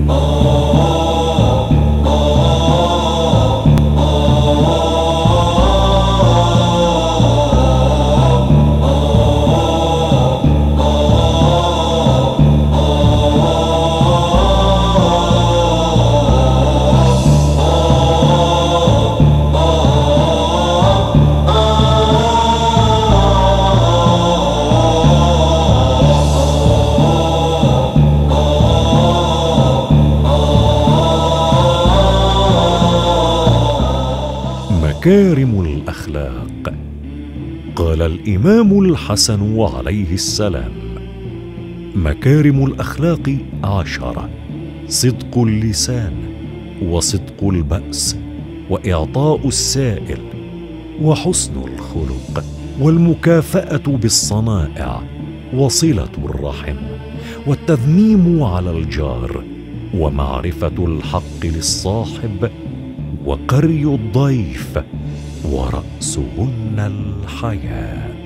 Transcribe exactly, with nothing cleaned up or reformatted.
مكارم الأخلاق. قال الإمام الحسن عليه السلام: مكارم الأخلاق عشرة: صدق اللسان، وصدق البأس، وإعطاء السائل، وحسن الخلق، والمكافأة بالصنائع، وصلة الرحم، والتذميم على الجار، ومعرفة الحق للصاحب، وقري الضيف، ورأسهن الحياء.